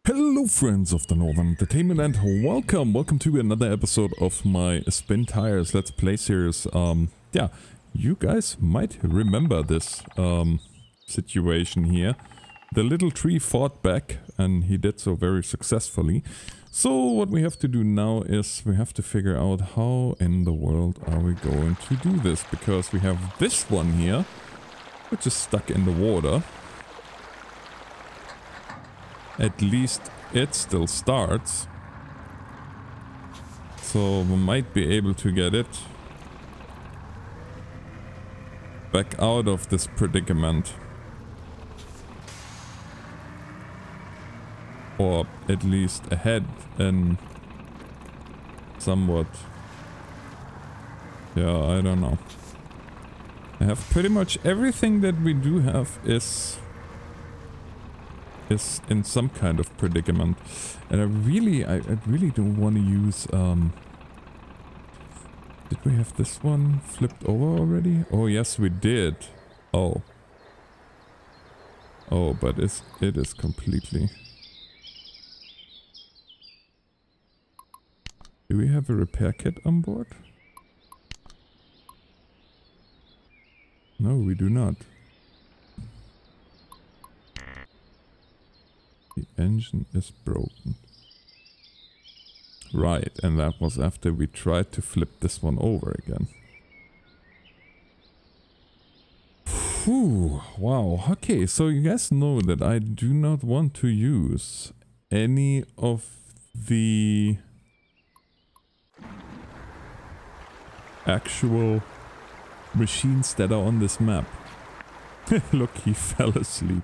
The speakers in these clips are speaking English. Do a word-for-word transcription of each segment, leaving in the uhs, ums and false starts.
Hello friends of the Northern Entertainment and welcome, welcome to another episode of my Spin Tires Let's Play series. Um, yeah, you guys might remember this um, situation here. The little tree fought back and he did so very successfully. So what we have to do now is we have to figure out how in the world are we going to do this. Because we have this one here, which is stuck in the water. At least it still starts. So we might be able to get it back out of this predicament. Or at least ahead and somewhat. Yeah, I don't know. I have pretty much everything that we do have is... is in some kind of predicament, and I really, I, I really don't want to use, um... did we have this one flipped over already? Oh yes, we did. Oh. Oh, but it's, it is completely... Do we have a repair kit on board? No, we do not. The engine is broken. Right, and that was after we tried to flip this one over again. Whew, wow, okay, so you guys know that I do not want to use any of the actual machines that are on this map. Look, he fell asleep.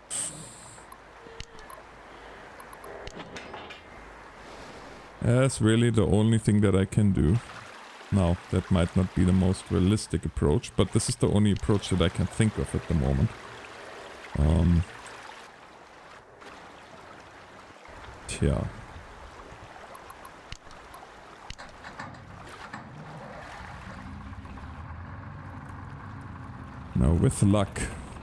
That's really the only thing that I can do. Now, that might not be the most realistic approach, but this is the only approach that I can think of at the moment. Um, tja. Now, with luck...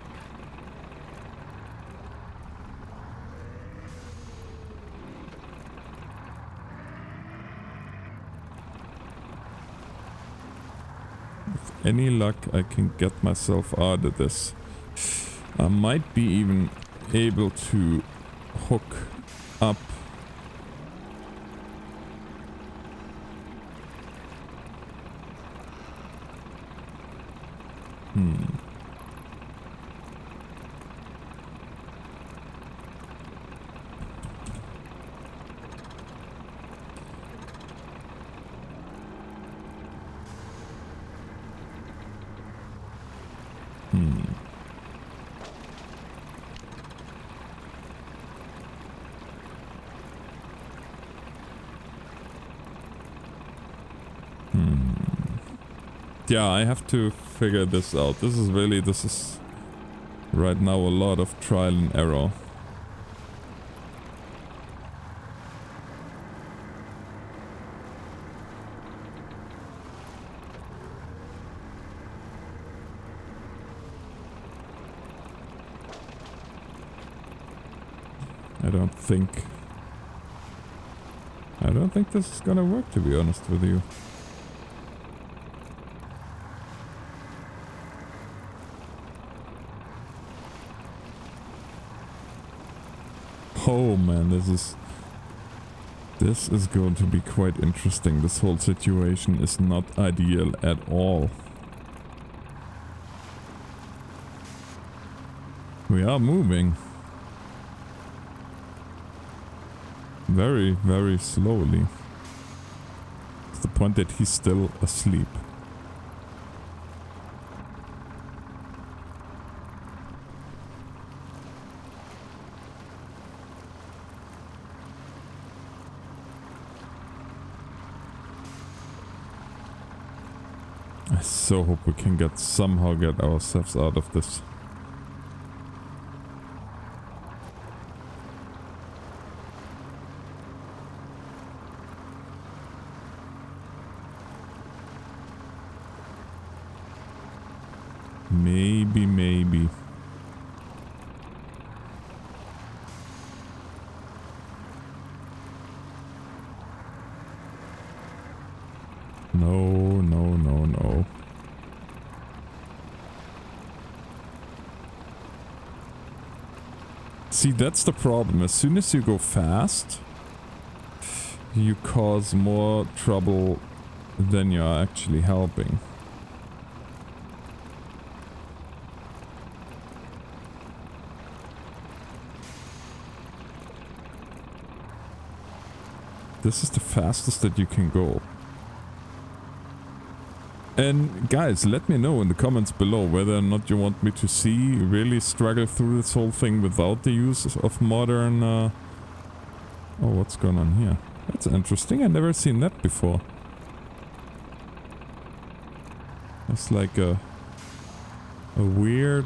any luck, I can get myself out of this. I might be even able to hook up hmm Hmm. Hmm. Yeah, I have to figure this out. This is really, this is right now a lot of trial and error. I don't think... I don't think this is gonna work, to be honest with you. Oh man, this is... This is going to be quite interesting. This whole situation is not ideal at all. We are moving. Very, very slowly. To the point that he's still asleep. I so hope we can get somehow get ourselves out of this. Maybe, maybe. No, no, no, no. See, that's the problem. As soon as you go fast, you cause more trouble than you're actually helping. This is the fastest that you can go. And guys, let me know in the comments below whether or not you want me to see really struggle through this whole thing without the use of modern... Uh... Oh, what's going on here? That's interesting. I've never seen that before. It's like a... a weird...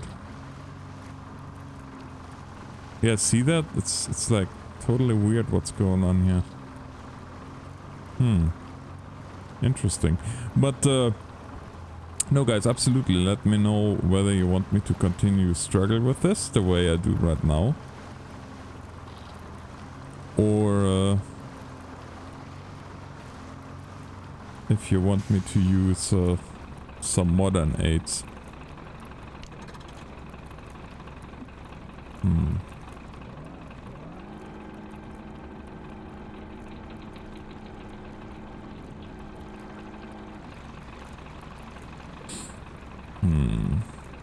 Yeah, see that? It's, it's like totally weird what's going on here. Hmm. Interesting. But, uh... no guys, absolutely let me know whether you want me to continue struggle with this the way I do right now. Or uh, if you want me to use uh, some modern aids. Hmm. Hmm.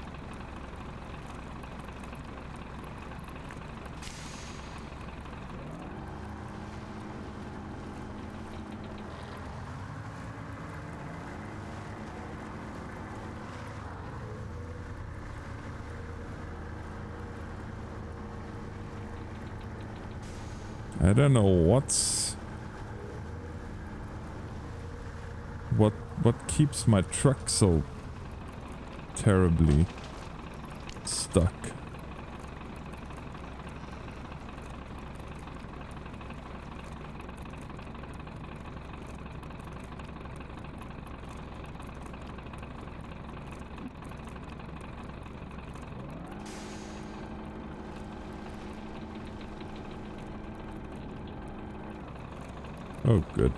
I don't know what's what what keeps my truck so terribly stuck. Oh, good.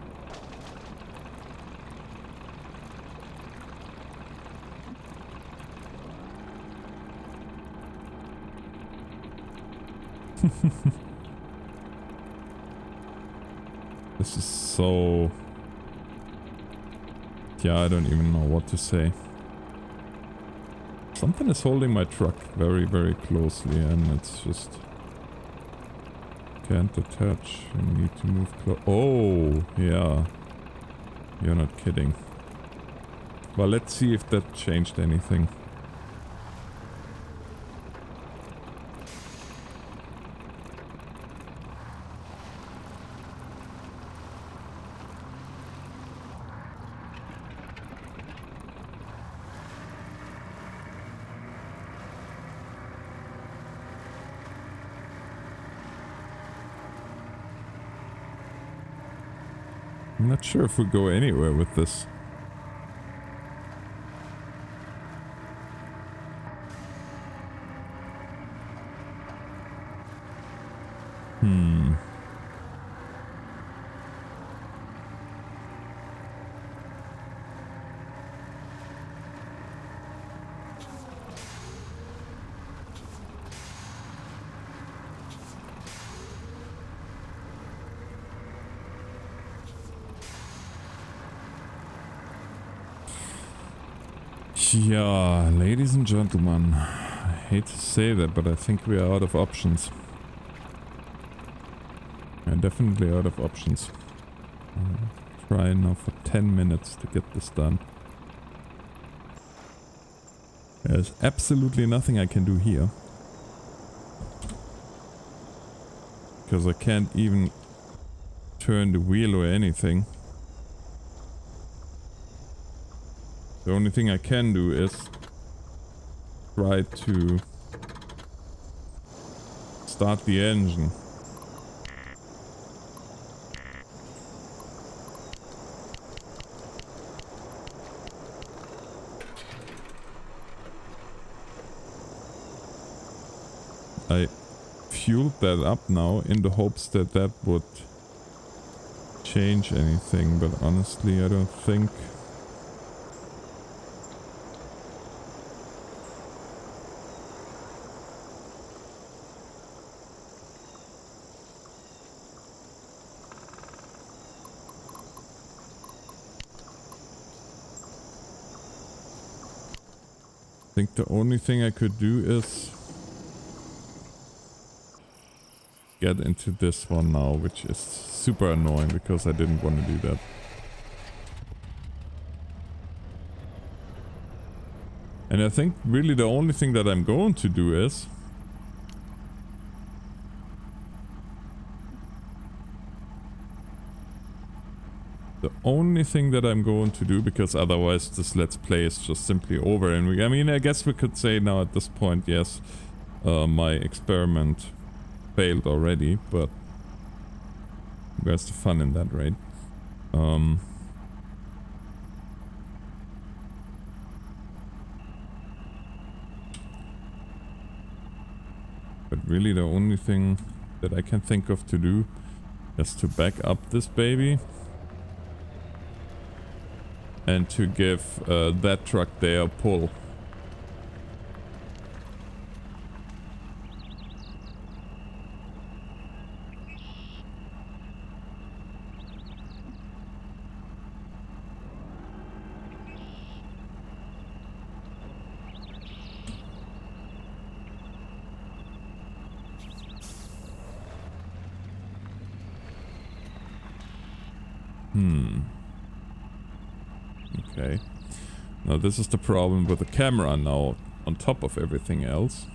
This is so... yeah, I don't even know what to say. Something is holding my truck very, very closely and it's just... can't attach. I need to move close. Oh, yeah. You're not kidding. Well, let's see if that changed anything. I'm not sure if we go anywhere with this. Hmm. Yeah, ladies and gentlemen, I hate to say that, but I think we are out of options. We're definitely out of options. I'll try now for ten minutes to get this done. There's absolutely nothing I can do here. Because I can't even turn the wheel or anything. The only thing I can do is try to start the engine. I fueled that up now in the hopes that that would change anything, but honestly I don't think. I think the only thing I could do is get into this one now, which is super annoying because I didn't want to do that. And I think really the only thing that I'm going to do is The only thing that I'm going to do, because otherwise this let's play is just simply over, and we, I mean, I guess we could say now at this point, yes, uh, my experiment failed already, but where's the fun in that, right? Um, but really the only thing that I can think of to do is to back up this baby and to give uh, that truck there a pull. Hmm. Okay. Now this is the problem with the camera now on top of everything else.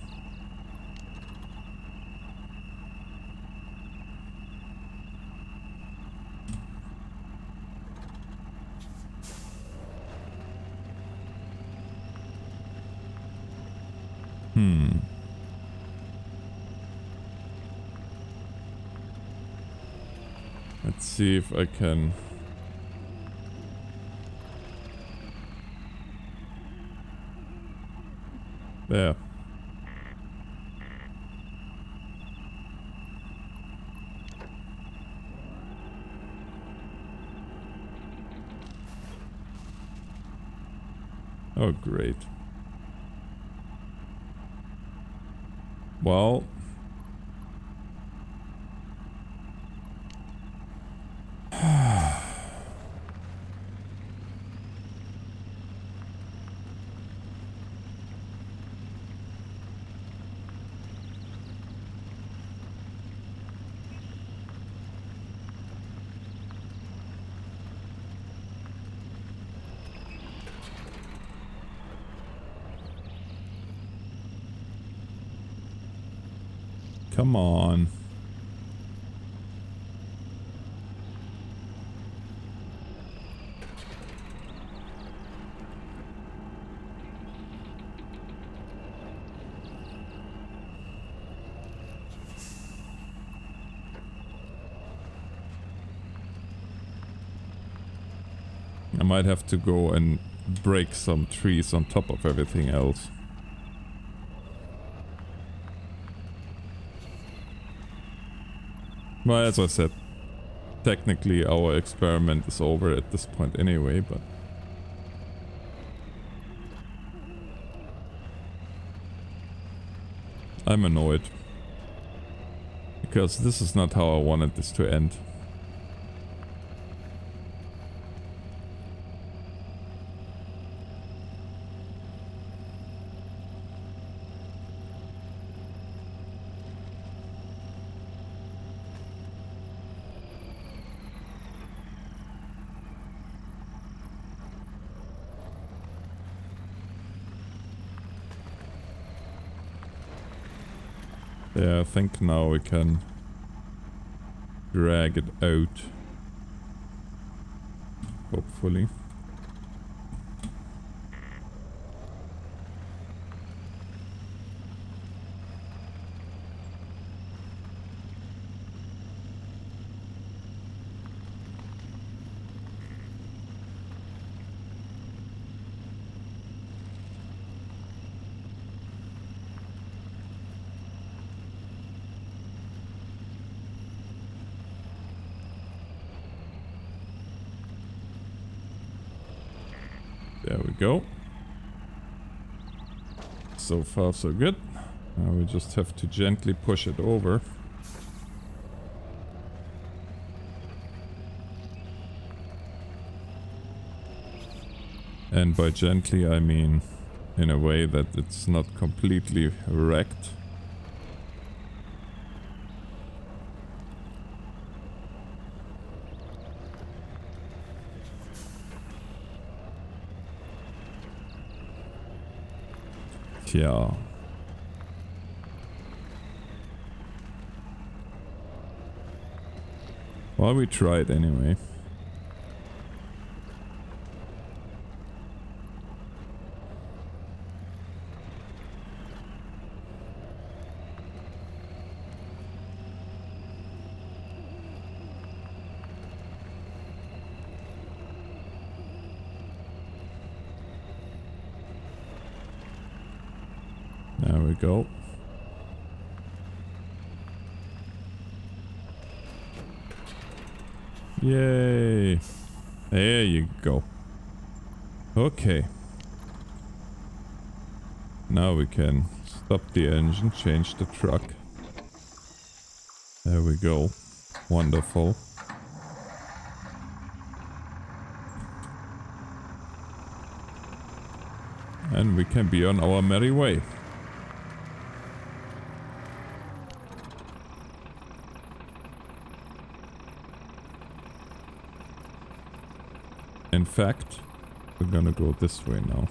Hmm. Let's see if I can... There. Oh, great. Well... Come on. I might have to go and break some trees on top of everything else. Well, as I said, technically our experiment is over at this point anyway, but... I'm annoyed. Because this is not how I wanted this to end. Yeah, I think now we can drag it out. Hopefully. There we go. So far so good. Now we just have to gently push it over. And by gently I mean in a way that it's not completely wrecked. Yeah. Well, we tried anyway. There we go. Yay. There you go. Okay. Now we can stop the engine, change the truck. There we go. Wonderful. And we can be on our merry way. In fact, we're gonna go this way now.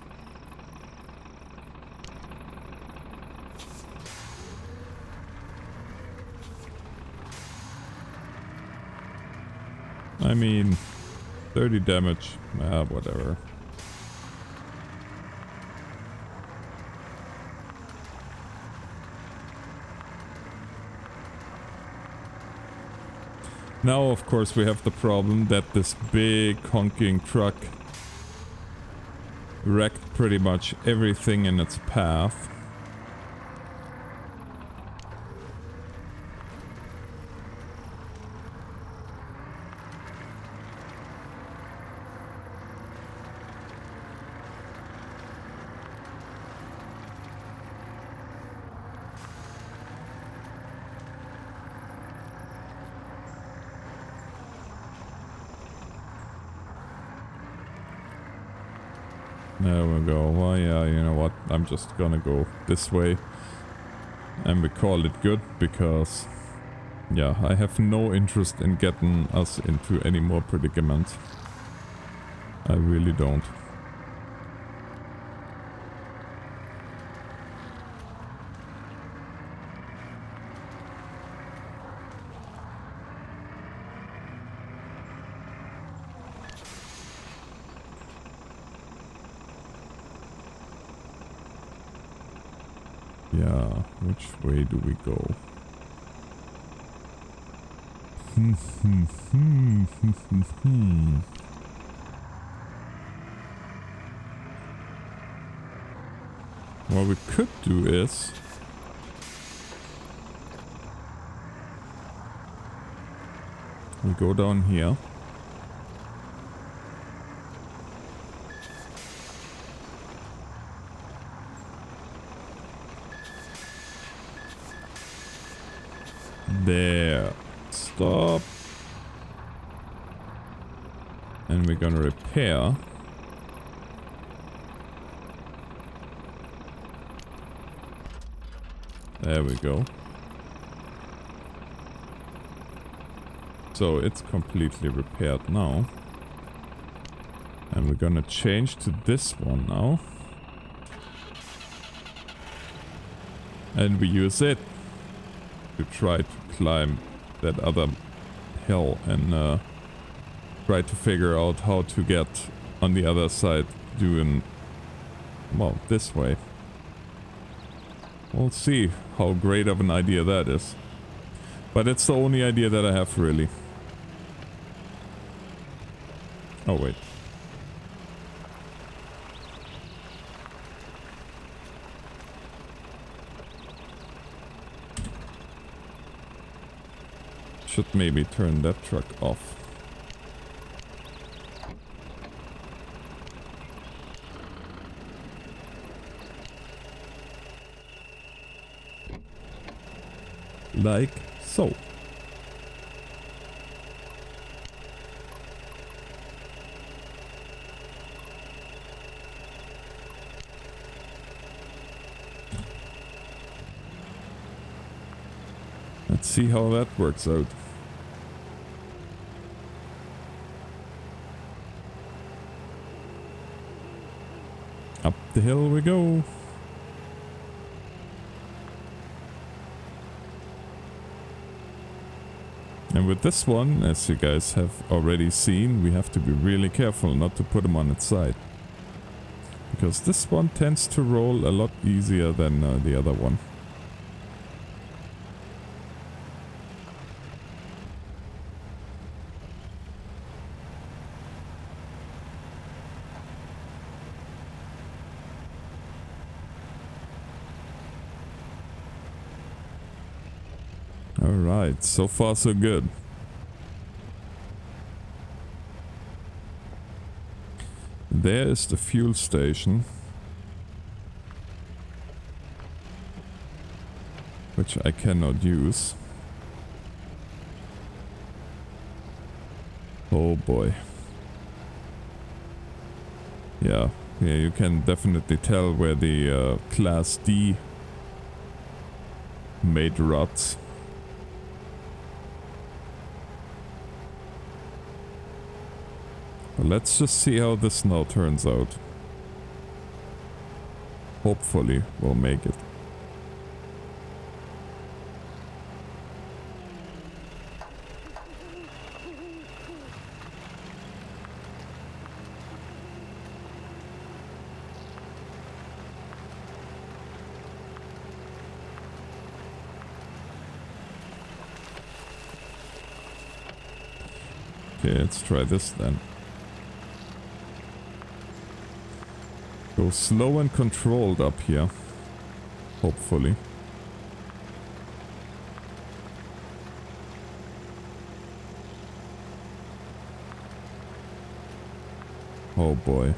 I mean, thirty damage, ah, whatever. Now, of course, we have the problem that this big honking truck wrecked pretty much everything in its path. There we go. Well, yeah, you know what? I'm just gonna go this way. And we call it good because, yeah, I have no interest in getting us into any more predicaments. I really don't. Yeah, which way do we go? Hmm, hmm, hmm, hmm, hmm, hmm. What we could do is... we go down here. There. Stop. And we're gonna repair. There we go. So it's completely repaired now. And we're gonna change to this one now. And we use it to try to climb that other hill and uh, try to figure out how to get on the other side doing, well, this way. We'll see how great of an idea that is. But it's the only idea that I have, really. Oh, wait. Should maybe turn that truck off. like so. Let's see how that works out. Up the hill we go. And with this one, as you guys have already seen, we have to be really careful not to put them on its side. Because this one tends to roll a lot easier than uh, the other one. Alright, so far so good. There is the fuel station. Which I cannot use. Oh boy. Yeah, yeah, you can definitely tell where the uh, Class D made ruts. Let's just see how this now turns out. Hopefully we'll make it. Okay, let's try this then. Go slow and controlled up here. Hopefully. Oh boy.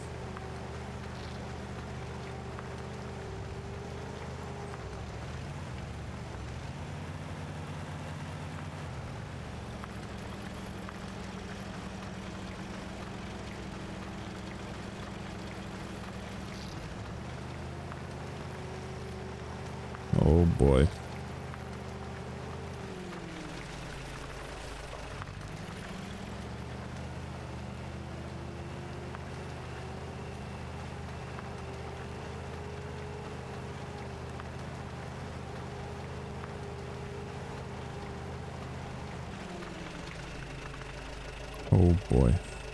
Oh boy. Oh boy.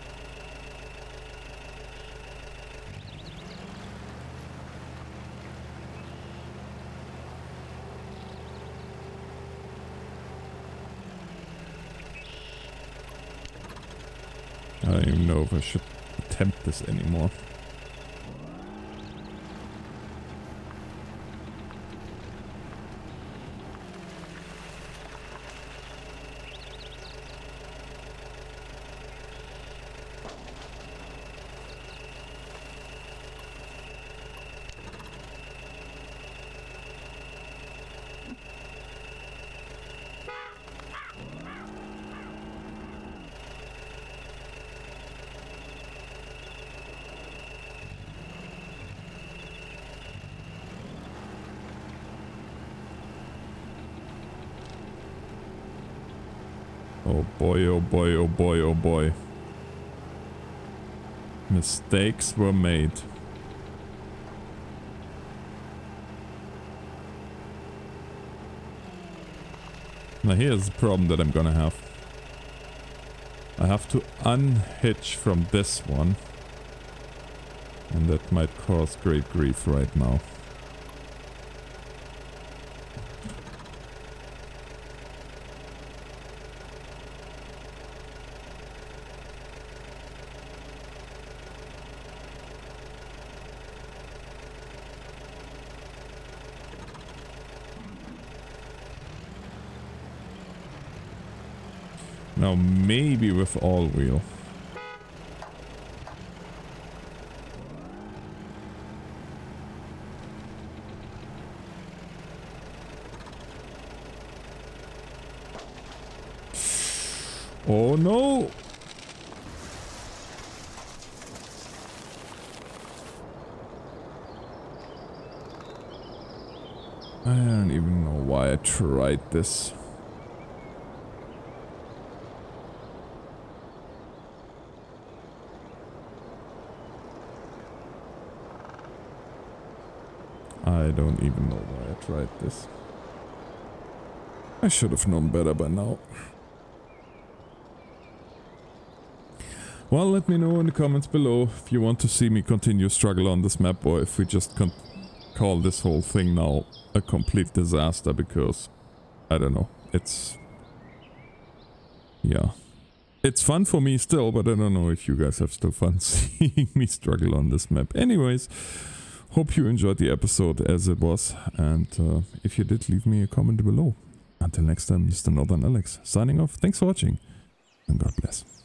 I don't even know if I should attempt this anymore. Oh boy, oh boy, oh boy, oh boy. Mistakes were made. Now here's the problem that I'm gonna have. I have to unhitch from this one. And that might cause great grief right now. Now maybe with all wheel. Oh no! I don't even know why I tried this. I don't even know why I tried this. I should have known better by now. Well, let me know in the comments below if you want to see me continue struggle on this map, or if we just can call this whole thing now a complete disaster, because I don't know, it's yeah, it's fun for me still, but I don't know if you guys have still fun seeing me struggle on this map. Anyways, hope you enjoyed the episode as it was, and uh, if you did, leave me a comment below. Until next time, Mister Northern Alex signing off. Thanks for watching, and God bless.